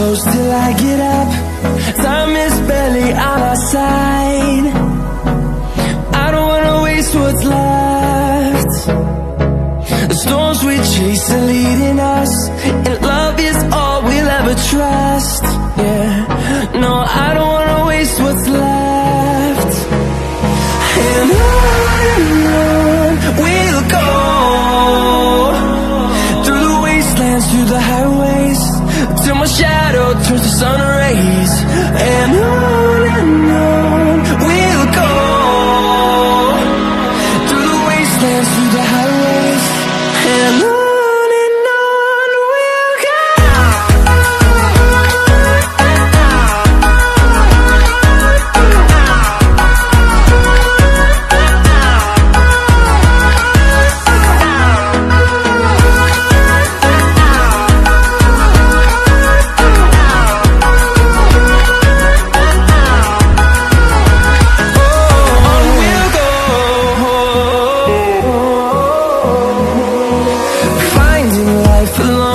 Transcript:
close till I get up. Time is barely on our side. I don't wanna waste what's left. The storms we chase are leading us, and love is all we'll ever trust. Yeah, no, I don't wanna waste what's left. And on we'll go, through the wastelands, through the highways, till my shadow turns to sun rays. And on we'll go, through the wastelands, through the highways, and on we'll go. Finding life alone.